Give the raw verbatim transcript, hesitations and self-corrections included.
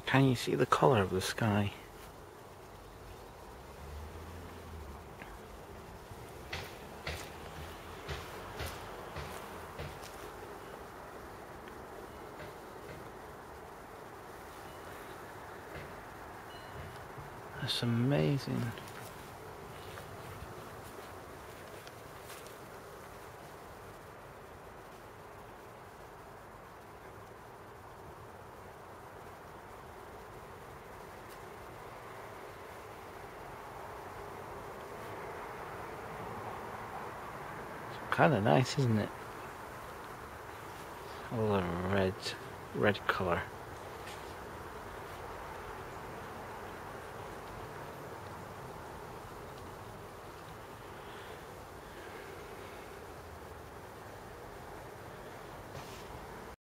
Can you see the colour of the sky? That's amazing. Kind of nice, isn't it? All the red, red colour.